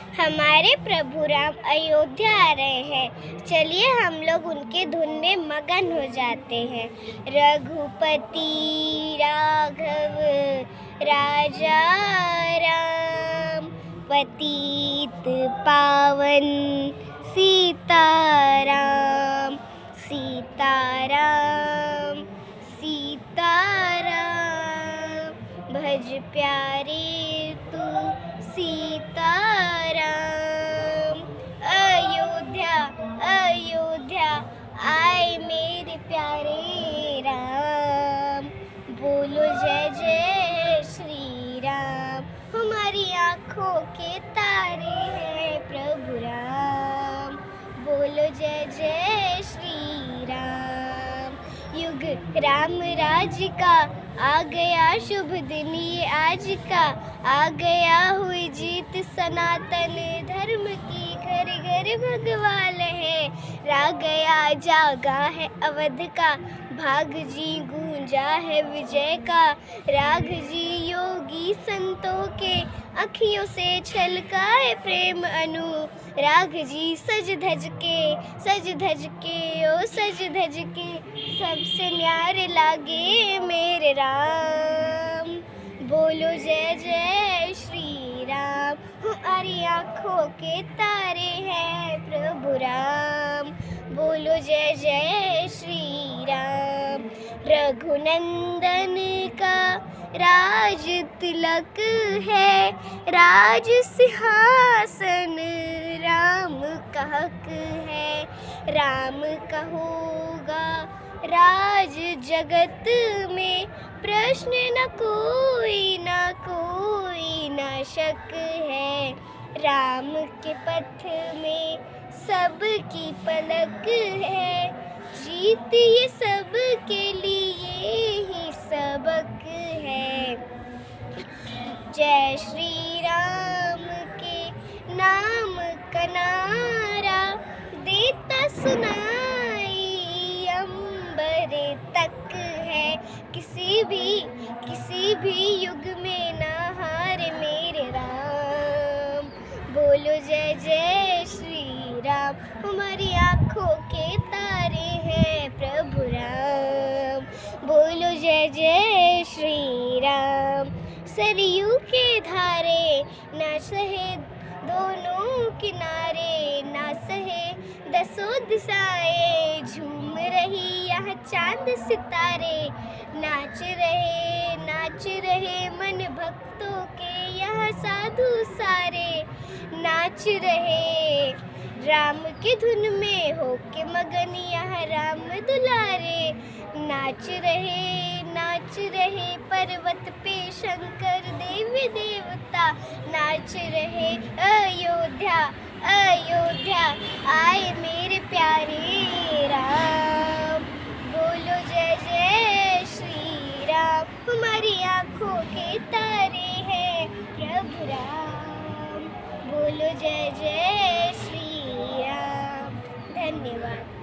हमारे प्रभु राम अयोध्या आ रहे हैं। चलिए हम लोग उनके धुन में मगन हो जाते हैं। रघुपति राघव राजा राम, पतित पावन सीताराम, सीताराम सीताराम, भज प्यारे तू सीताराम। अयोध्या अयोध्या आए मेरे प्यारे राम, बोलो जय जय श्री राम। हमारी आँखों के तारे हैं प्रभु राम, बोलो जय जय श्री राम। युग राम राज का आ गया शुभ दिन ये आज का, आ गया हुई जीत सनातन धर्म की, घर घर भगवान है। रा गया जागा है अवध का, भाग जी गूंजा है विजय का। राघ जी योगी संतों के, अखियों से छलकाए प्रेम अनु। राघ जी सज धज के ओ सज धज के, सबसे न्यारे लागे मेरे राम, बोलो जय जय श्री राम। हमारी आँखों के तारे हैं प्रभु राम, बोलो जय जय श्री राम। रघुनंदन का राज तिलक है, राज सिंहासन राम का हक है। राम का होगा राज जगत में, प्रश्न न कोई न शक है। राम के पथ में सबकी पलक है, जीत ये सब के लिए ही सबक है। जय श्री राम के नाम का नारा, देता सुनाई अंबर तक है। किसी भी युग में ना हारे मेरे राम, बोलो जय जय श्री राम। हमारी आँखों के तारे हैं प्रभु राम, बोलो जय जय श्री राम। सरयू के धारे ना सहे दोनों किनारे, ना सहे दसों दिशाएं, झूम रही यहाँ चांद सितारे। नाच रहे मन भक्तों के यहाँ साधु सारे, नाच रहे राम के धुन में हो के मगन यहाँ राम दुलारे। नाच रहे पर्वत पे शंकर देवी देवता, नाच रहे अयोध्या आए मेरे प्यारे राम, बोलो जय जय श्री राम। हमारी आँखों के तारे हैं प्रभु राम, बोलो जय जय श्री राम। धन्यवाद।